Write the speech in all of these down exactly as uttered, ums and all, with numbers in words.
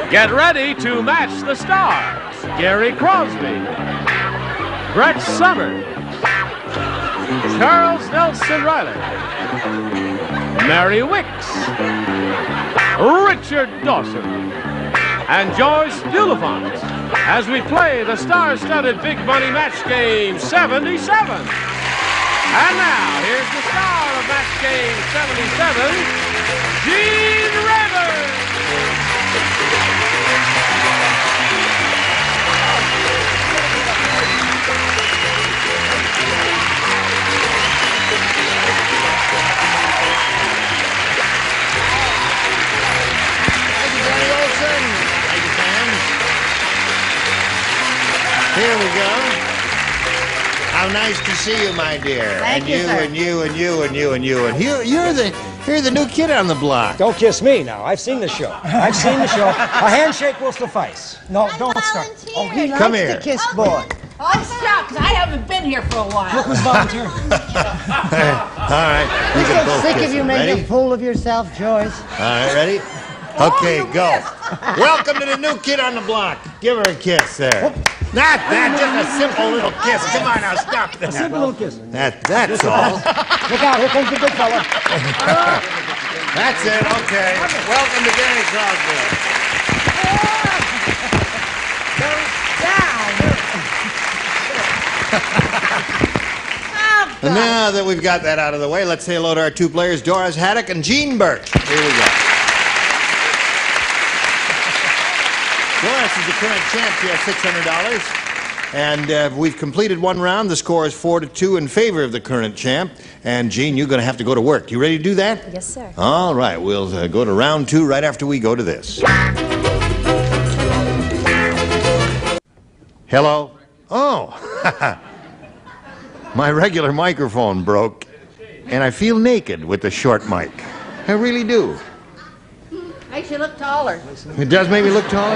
Get ready to match the stars. Gary Crosby, Brett Summers, Charles Nelson Riley, Mary Wicks, Richard Dawson, and Joyce Bulifant as we play the star-studded Big Money Match Game seventy-seven. And now, here's the star of Match Game seventy-seven, Gene Rivers. Here we go. How nice to see you, my dear. Thank and you, you, sir. and you, and you, and you, and you, and you. You're the you're the new kid on the block. Don't kiss me now. I've seen the show. I've seen the show. A handshake will suffice. No, I don't start. volunteered. Oh, he Come likes here. to kiss boy. Oh, stop, because I haven't been here for a while. Look who's volunteering. All right, you can both Sick kiss of you him. making Ready? a fool of yourself, Joyce. All right, ready? Okay, go. Welcome to the new kid on the block. Give her a kiss there. Not that, just a simple little kiss. Come on now, stop that. A simple little kiss. That, that's all. Look out, here comes the big fella. That's it, okay. Welcome to Gary Crosby. And now that we've got that out of the way, let's say hello to our two players, Doris Haddock and Gene Burke. Here we go. Doris is the current champ. She has six hundred dollars. And uh, we've completed one round. The score is four to two in favor of the current champ. And Gene, you're going to have to go to work. You ready to do that? Yes, sir. All right. We'll uh, go to round two right after we go to this. Hello? Oh. My regular microphone broke, and I feel naked with the short mic. I really do. Makes you look taller. It does make me look taller?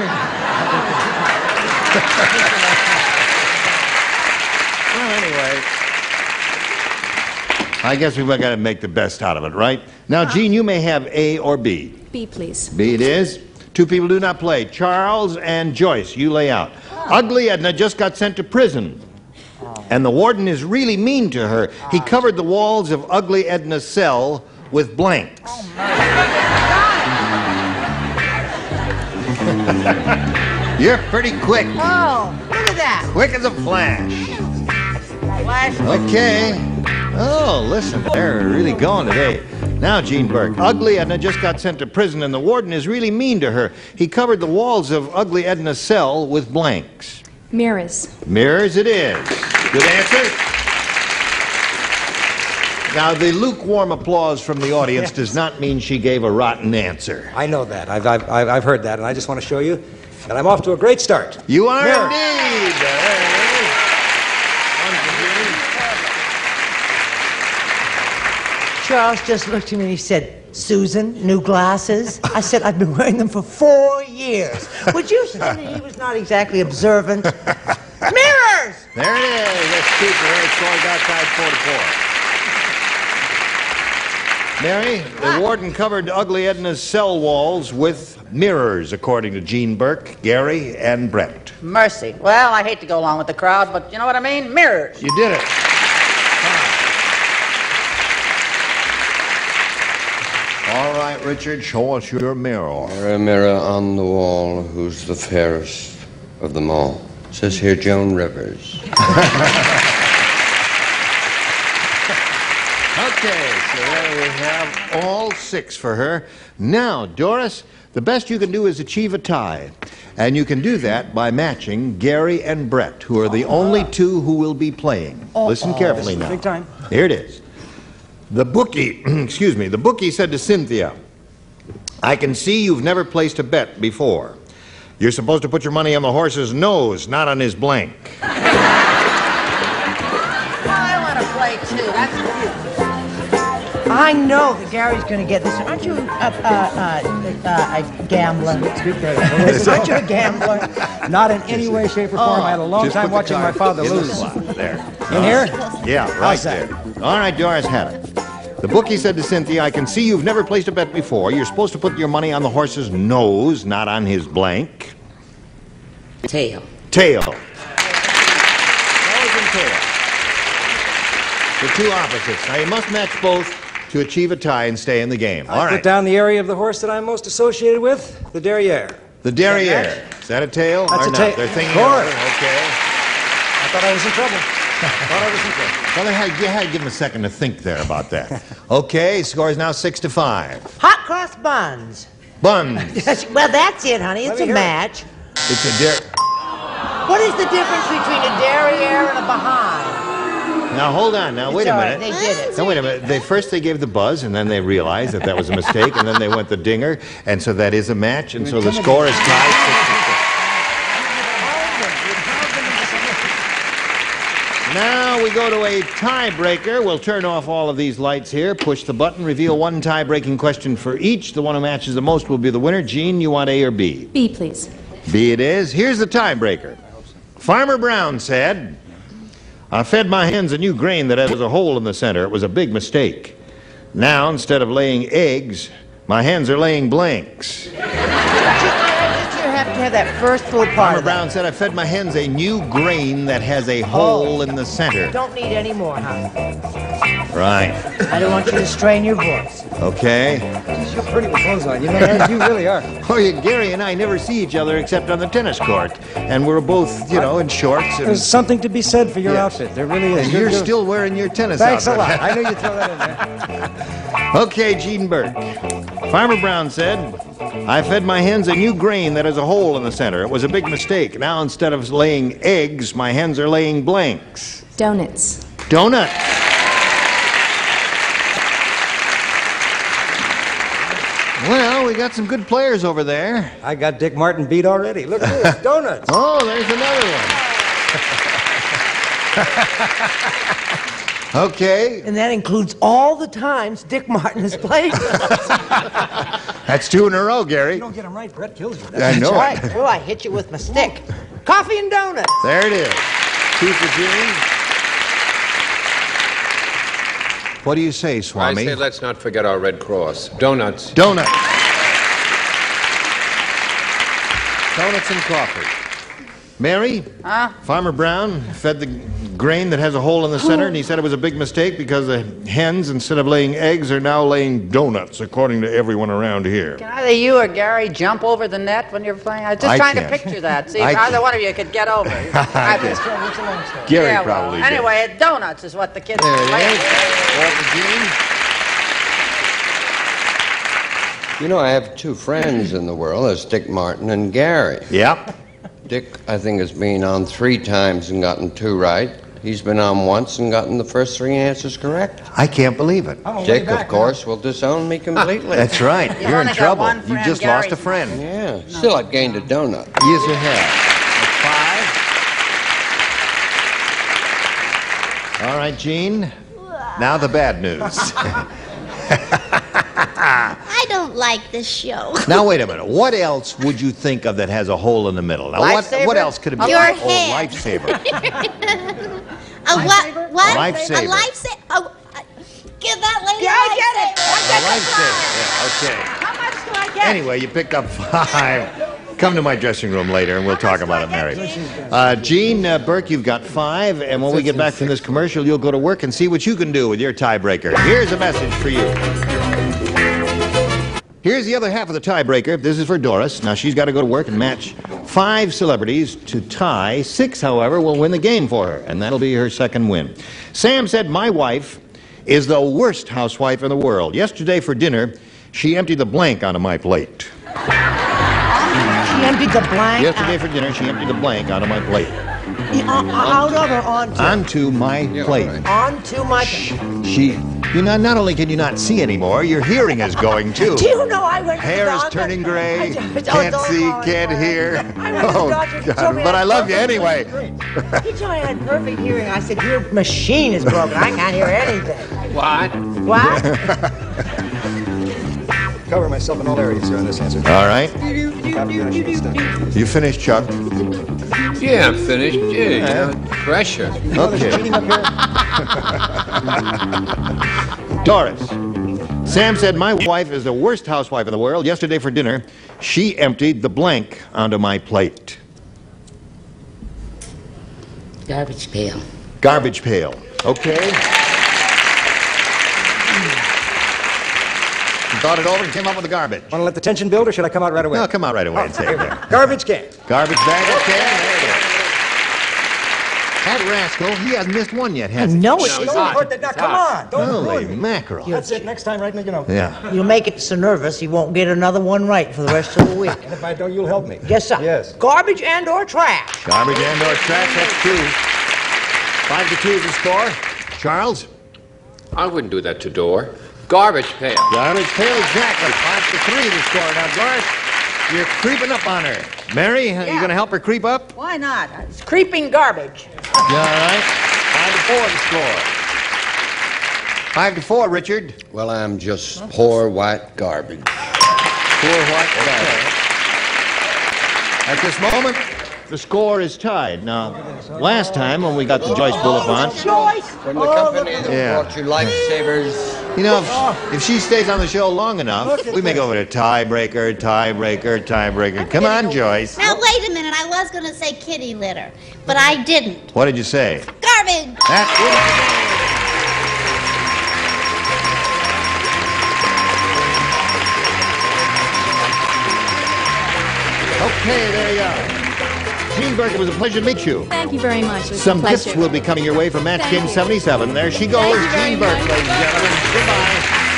Well, anyway, I guess we've got to make the best out of it, right? Now, Gene, you may have A or B. B, please. B it is. Two people do not play. Charles and Joyce, you lay out. Ugly Edna just got sent to prison. And the warden is really mean to her. He covered the walls of Ugly Edna's cell with blanks. You're pretty quick. Oh, look at that. Quick as a flash. Flash. Okay. Oh, listen, they're really going today. Now, Gene Burke, Ugly Edna just got sent to prison, and the warden is really mean to her. He covered the walls of Ugly Edna's cell with blanks. Mirrors. Mirrors it is. Good answer. Now, the lukewarm applause from the audience does not mean she gave a rotten answer. I know that. I've, I've, I've I've heard that, and I just want to show you that I'm off to a great start. You are Mirror. indeed. There it is. One for Gene. Charles just looked at me and he said, Susan, new glasses? I said, I've been wearing them for four years. Would you say that he was not exactly observant? Mirrors! There it is. Let's keep it. It's going outside four to four. Mary, the warden covered Ugly Edna's cell walls with mirrors, according to Gene Burke, Gary, and Brett. Mercy. Well, I hate to go along with the crowd, but you know what I mean? Mirrors. You did it. All right, Richard, show us your mirror. Mirror, mirror on the wall, who's the fairest of them all? It says here Joan Rivers. Okay, so there we have all six for her. Now, Doris, the best you can do is achieve a tie. And you can do that by matching Gary and Brett, who are the only two who will be playing. Listen carefully now. Big time. Here it is. The bookie, excuse me, the bookie said to Cynthia, I can see you've never placed a bet before. You're supposed to put your money on the horse's nose, not on his blank. I want to play too. That's I know that Gary's going to get this. Aren't you a, uh, uh, uh, a gambler? Speak there. Aren't you a gambler? Not in any way, shape, or form. I had a long Just time put the watching my card father in the lose. slot there. In here? Yeah, right How's that? there. All right, Doris Haddock. The bookie said to Cynthia, I can see you've never placed a bet before. You're supposed to put your money on the horse's nose, not on his blank. Tail. Tail. Nose and tail. The two opposites. Now you must match both to achieve a tie and stay in the game. All I right. put down the area of the horse that I'm most associated with, the derriere. The derriere. Is that a tail? That's or a not? tail. They're thinking Of course. over. Okay. I thought I was in trouble. I thought I was in trouble. Well, they had, you had to give him a second to think there about that. Okay, score is now six to five. Hot cross buns. Buns. Well, that's it, honey. It's Let me a hear it. match. It's a der. What is the difference between a derriere and a behind? Now hold on. Now wait It's a all right, minute. they did it. Now wait a minute. They first they gave the buzz, and then they realized that that was a mistake, and then they went the dinger, and so that is a match, and so the score is tied six to six. Now we go to a tiebreaker. We'll turn off all of these lights here, push the button, reveal one tie-breaking question for each. The one who matches the most will be the winner. Gene, you want A or B? B, please. B it is. Here's the tiebreaker. Farmer Brown said, I fed my hens a new grain that has a hole in the center. It was a big mistake. Now, instead of laying eggs, my hens are laying blanks. You have to have that first little part Farmer of that. Brown said, I fed my hens a new grain that has a hole in the center. Don't need any more, honey. Right. I don't want you to strain your voice. Okay. Geez, you're pretty with clothes on. You know that? You really are. Oh, yeah, Gary and I never see each other except on the tennis court. And we're both, you know, in shorts. And, There's something to be said for your Yes. outfit. There really is. and you're still wearing your tennis Thanks a outfit. lot. I knew you'd throw that in there. Okay, Gene Burke. Farmer Brown said, I fed my hens a new grain that has a hole in the center. It was a big mistake. Now, instead of laying eggs, my hens are laying blanks. Donuts. Donut. Well, we got some good players over there. I got Dick Martin beat already. Look at this. Donuts. Oh, there's another one. Okay, And that includes all the times Dick Martin has played. that's two in a row, Gary. You don't get them right, Brett kills you. I know Right. it. Oh, I hit you with my stick. Coffee and donuts. There it is. Two for Gene. What do you say, I Swami? say let's not forget our Red Cross. Donuts. Donut. Donuts and coffee. Mary? Huh? Farmer Brown fed the grain that has a hole in the center, and he said it was a big mistake because the hens, instead of laying eggs, are now laying donuts, according to everyone around here. Can either you or Gary jump over the net when you're playing? I was just I trying can't. to picture that. See I if either can't. one of you could get over. I can't. Gary yeah, probably well, did. Anyway, donuts is what the kids There are it playing. is. Four for Gene. You know, I have two friends in the world. There's Dick Martin and Gary. Yep. Dick, I think, has been on three times and gotten two right. He's been on once and gotten the first three answers correct. I can't believe it. I'm a way Dick, back of course, will disown me completely. That's right. You've You're in only got trouble. one You friend, just Gary. lost a friend. Yeah. Still, I've gained a donut. Yes, you have. That's five. All right, Gene. Now the bad news. I don't like this show. Now, wait a minute. What else would you think of that has a hole in the middle? Now, what, Lifesaver? what else could it be? Your oh, head. lifesaver. A what? What? A lifesaver. A lifesaver. Oh, uh, give that lady Yeah, a I get it. A lifesaver. Yeah, okay. How much do I get? Anyway, you picked up five. Come to my dressing room later, and we'll talk about it, Mary. Uh, Gene uh, Burke, you've got five, and when we get back from this commercial, you'll go to work and see what you can do with your tiebreaker. Here's a message for you. Here's the other half of the tiebreaker. This is for Doris. Now, she's got to go to work and match five celebrities to tie. Six, however, will win the game for her, and that'll be her second win. Sam said, my wife is the worst housewife in the world. Yesterday for dinner, she emptied the blank onto my plate. She emptied the blank Yesterday for dinner, she emptied the blank onto my plate. out, out of or onto? Onto my plate. Onto my... She, you know, not only can you not see anymore, your hearing is going too. Do you know I went to the Hair is doctor? turning gray, I just- can't oh, see, don't- can't hear. I went to the Oh, doctor, he told God, me but I I had love you perfect anyway. hearing. He told me I had perfect hearing. I said, your machine is broken. I can't hear anything. What? What? Cover myself in all areas here on this answer. All right. Copy that shit stuff. You finished, Chuck? Yeah, I'm finished. Gee, you know, pressure. Okay. Cheating up here. Doris. Sam said, my wife is the worst housewife in the world. Yesterday for dinner, she emptied the blank onto my plate. Garbage pail. Garbage pail. Okay. She thought it over and came up with the garbage. Want to let the tension build, or should I come out right away? No, come out right away and say it there. Garbage can. Garbage bag, okay. There it is. That rascal, he hasn't missed one yet, has he? No, No, it's it's not. hot. Now, come on. Don't Holy ruin me. mackerel. That's it. Next time, right? You know. Yeah. You'll make it so nervous he won't get another one right for the rest of the week. And if I don't, you'll help me. Yes, sir. Yes. Garbage and or trash. Garbage and or trash, that's two. Five to two is the score. Charles? I wouldn't do that to Door. Garbage pail. Garbage pail, exactly. Five to three the score. Now, Doris, you're creeping up on her. Mary, are you going to help her creep up? Why not? It's creeping garbage. Yeah, all right. Five to four the score. Five to four, Richard. Well, I'm just poor white garbage. Poor white garbage. At this moment, the score is tied. Now, last time when we got to Joyce Bulifant, Joyce! From the company that Yeah. brought you lifesavers. you know, if, if she stays on the show long enough, we may go over to tiebreaker, tiebreaker, tiebreaker. Come on, Joyce. Now, wait a minute. I was going to say kitty litter, but I didn't. What did you say? Garbage! That's Okay, there you are. Gene Burke, it was a pleasure to meet you. Thank you very much. It was Some a pleasure. gifts will be coming your way from Match Thank Game you. seventy-seven. There she goes, Thank you very Gene Burke, much. ladies and gentlemen. Goodbye.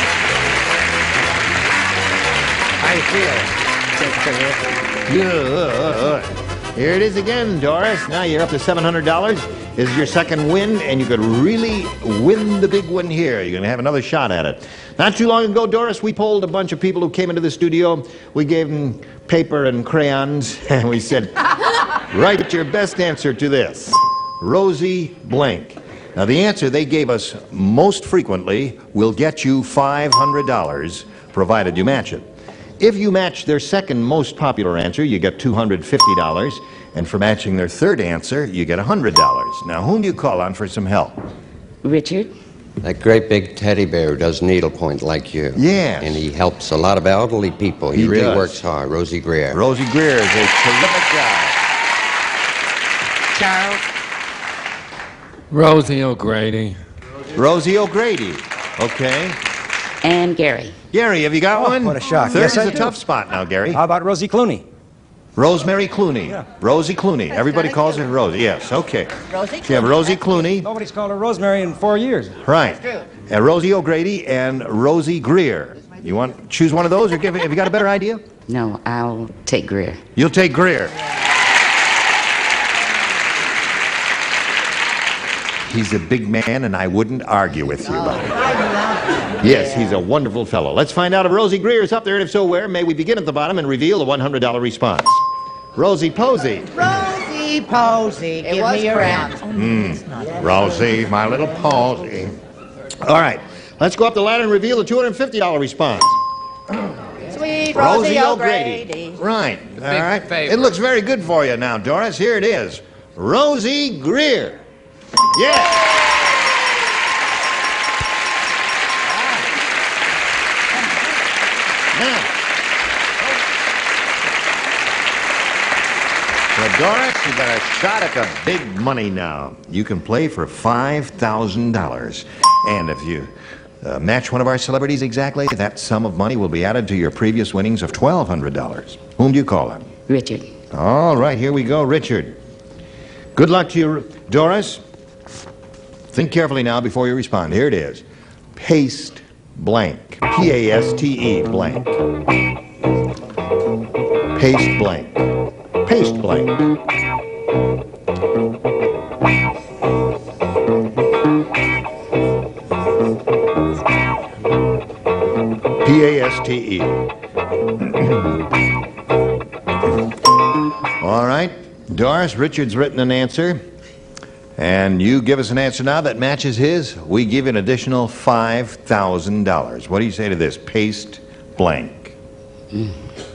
How you feel? Good. Here it is again, Doris. Now you're up to seven hundred dollars. This is your second win, and you could really win the big one here. You're going to have another shot at it. Not too long ago, Doris, we polled a bunch of people who came into the studio. We gave them paper and crayons, and we said, write your best answer to this. Rosie blank. Now, the answer they gave us most frequently will get you five hundred dollars, provided you match it. If you match their second most popular answer, you get two hundred fifty dollars. And for matching their third answer, you get one hundred dollars. Now, whom do you call on for some help? Richard? That great big teddy bear who does needlepoint like you. Yes. And he helps a lot of elderly people. He, He really does. works hard. Rosie Greer. Rosie Greer is a terrific guy. Charles? Rosie O'Grady. Rosie O'Grady. Okay. And Gary. Gary, have you got Oh, one? what a shock. Third Yes, is I a do. tough spot now, Gary. How about Rosie Clooney? Rosemary Clooney. Yeah. Rosie Clooney. Everybody calls her Rosie. Yes, okay. Rosie So you have Rosie Clooney. Nobody's called her Rosemary in four years. Right. And Rosie O'Grady and Rosie Greer. You want to choose one of those, or give, have you got a better idea? No, I'll take Greer. You'll take Greer. He's a big man, and I wouldn't argue with you about it. Yes, he's a wonderful fellow. Let's find out if Rosie Greer is up there, and if so, where. May we begin at the bottom and reveal the one hundred dollar response. Rosie Posey. Rosie Posey, give was me your correct. answer. Rosie, my little Posey. All right, let's go up the ladder and reveal the two hundred fifty dollar response. Sweet Rosie O'Grady. Right, all right. favorite. It looks very good for you now, Doris. Here it is. Rosie Greer. Yeah. Now, so Doris, you got a shot at the big money now. You can play for five thousand dollars. And if you uh, match one of our celebrities exactly, that sum of money will be added to your previous winnings of twelve hundred dollars. Whom do you call on? Richard. All right, here we go, Richard. Good luck to you, Doris. Think carefully now before you respond. Here it is. Paste blank. P A S T E blank. Paste blank. Paste blank. P A S T E. All right. Doris, Richard's written an answer. And you give us an answer now that matches his. We give you an additional five thousand dollars. What do you say to this? Paste blank. Mm.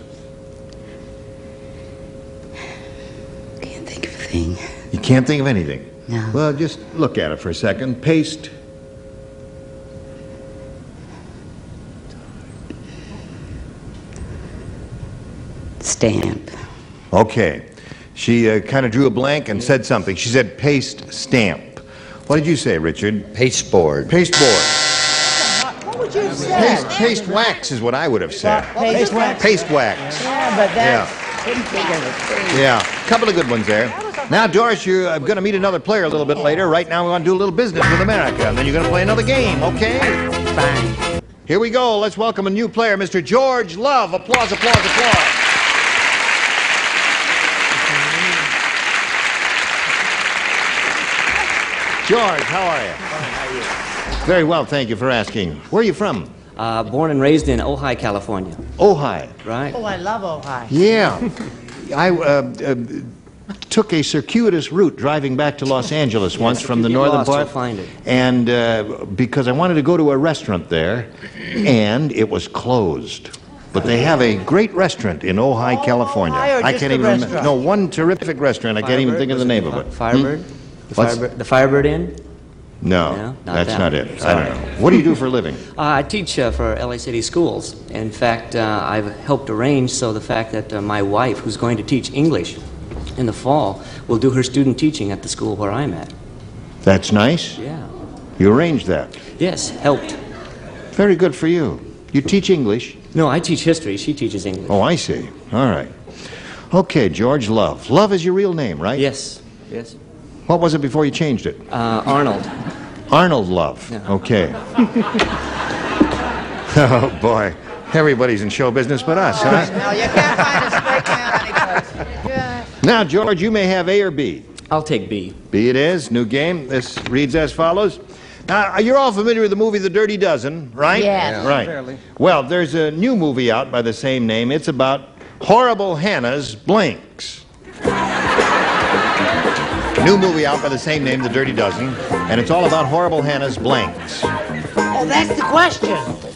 Can't think of a thing. You can't think of anything? No. Well, just look at it for a second. Paste Stamp. Okay. She uh, kind of drew a blank and said something. She said paste stamp. What did you say, Richard? Pasteboard. Pasteboard. What would you say? Paste, paste wax is what I would have said. Paste wax. Paste wax. Yeah, but that's... Yeah, a couple of good ones there. Now, Doris, you're uh, going to meet another player a little bit later. Right now, we want to do a little business with America, and then you're going to play another game, okay? Fine. Here we go. Let's welcome a new player, Mister George Love. Applause, applause, applause. George, how are you? How are you? Very well, thank you for asking. Where are you from? Uh, born and raised in Ojai, California. Ojai. Right. Oh, I love Ojai. Yeah. I uh, uh, took a circuitous route driving back to Los Angeles Yes, once if from you the get northern lost, part. you'll find it. And uh, because I wanted to go to a restaurant there, and it was closed. But they have a great restaurant in Ojai, California. Ojai or I just can't a even remember. restaurant? No, one terrific restaurant. I can't even Firebird? think of the Was name it of it. Firebird? Hmm? The What's- Firebird, the Firebird Inn? No, No, not that's that not one. it. I Sorry. don't know. What do you do for a living? Uh, I teach uh, for L A City Schools. In fact, uh, I've helped arrange so the fact that uh, my wife, who's going to teach English in the fall, will do her student teaching at the school where I'm at. That's nice. Yeah. You arranged that. Yes, helped. Very good for you. You teach English? No, I teach history. She teaches English. Oh, I see. All right. Okay, George Love. Love is your real name, right? Yes. Yes. What was it before you changed it? Uh, Arnold. Arnold Love. Yeah. Okay. Oh, boy. Everybody's in show business but us, huh? No, you can't find a straight man anyplace. Yeah. Now, George, you may have A or B. I'll take B. B it is. New game. This reads as follows. Now, you're all familiar with the movie The Dirty Dozen, right? Yes. Right. Fairly. Well, there's a new movie out by the same name. It's about Horrible Hannah's blanks. New movie out by the same name, The Dirty Dozen, and it's all about Horrible Hannah's blanks. Oh, that's the question.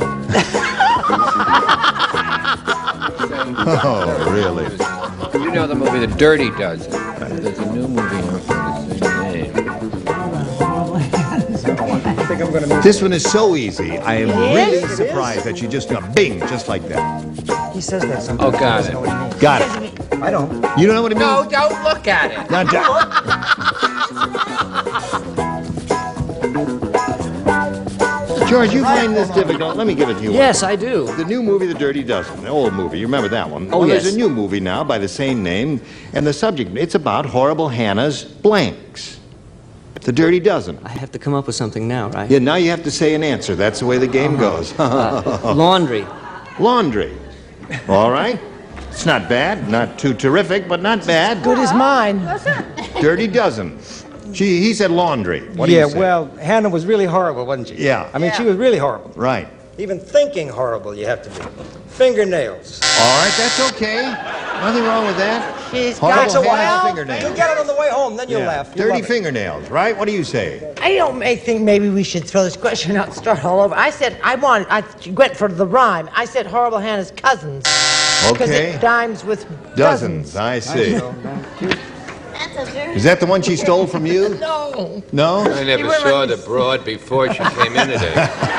Oh, really? You know the movie The Dirty Dozen. There's a new movie out by the same name. I think I'm going to This one is so easy. I am It really is? surprised that you just got bing, just like that. He says that sometimes. Oh, got He doesn't it. know what he means. Got it. I don't. You don't know what it No, means? don't look at it. Now, Ja- George, you find this difficult. Let me give it to you. Yes, I do. The new movie, The Dirty Dozen, the old movie. You remember that one? Oh, well, yes. There's a new movie now by the same name, and the subject, it's about Horrible Hannah's blanks. The Dirty Dozen. I have to come up with something now, right? Yeah, now you have to say an answer. That's the way the game goes. Laundry. Laundry. All right. It's not bad. Not too terrific, but not bad. Good as mine. Dirty Dozen. She, he said laundry. What do yeah, you say? well, Hannah was really horrible, wasn't she? Yeah. I mean, she was really horrible. Right. Even thinking horrible, you have to be. Fingernails. All right, that's okay. Nothing wrong with that. She's Horrible got Takes a Hannah's while. fingernails. You'll get it on the way home, then you'll Yeah. laugh. You'll Dirty love it. fingernails, right? What do you say? I don't may think maybe we should throw this question out and start all over. I said I wanted. I went for the rhyme. I said Horrible Hannah's cousins. Because Okay. it rhymes with Dozens, dozens. I see. That's a very... Is that the one she stole from you? No. No? I never You were saw like- the broad before she came in today.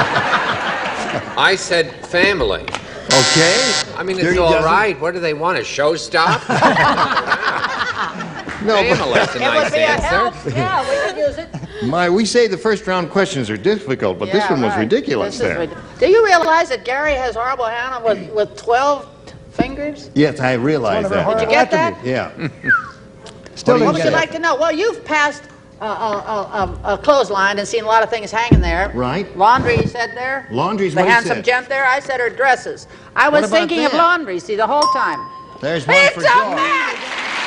I said family. Okay. I mean, it's Dirty all Dozen. right. What do they want, a show stop? No, Family's a It nice would be a answer. help. Yeah, we could use it. but my, we say the first round questions are difficult, but this Yeah, one was right. ridiculous This is there. rid- Do you realize that Gary has Horrible Hannah with, with twelve fingers? Yes, I realize It's one of her that. horrible Did you get that? attributes. Yeah. Still What do What didn't would get you it. like to know? Well, you've passed a, a, a, a, a clothesline and seen a lot of things hanging there. Right. Laundry, you said there. Laundry's the what he handsome said. gent there. I said her dresses. I What was about thinking of that? laundry. See, the whole time. There's one It's for a George. match.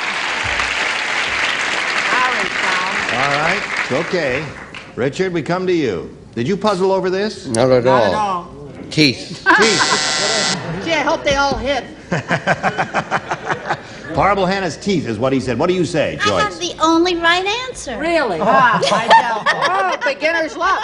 Harry found. All right. Okay. Richard, we come to you. Did you puzzle over this? Not at Not all. at all. Teeth. Teeth. Gee, I hope they all hit. Horrible Hannah's teeth is what he said. What do you say, I have Joyce? the only right answer. Really? Ah, I tell. Oh, beginner's luck.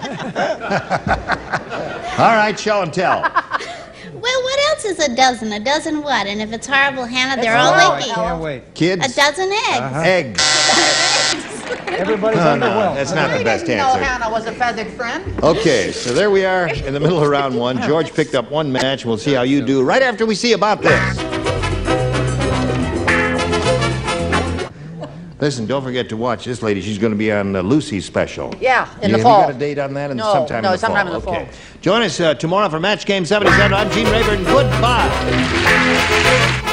All right, show and tell. Well, what else is a dozen? A dozen what? And if it's Horrible Hannah, they're all Oh, I icky. can't wait. Kids, A dozen eggs. eggs. Everybody's No, no, underwhelmed. that's not the We best didn't know answer. Hannah was a feathered friend. Okay, so there we are in the middle of round one. George picked up one match. We'll see how you do right after we see about this. Listen, don't forget to watch this lady. She's going to be on uh, Lucy's special. Yeah, in you, the fall. Have you got a date on that? In No, sometime no, in the sometime fall. in the Okay. fall. Join us uh, tomorrow for Match Game seventy-seven. I'm Gene Rayburn. Goodbye.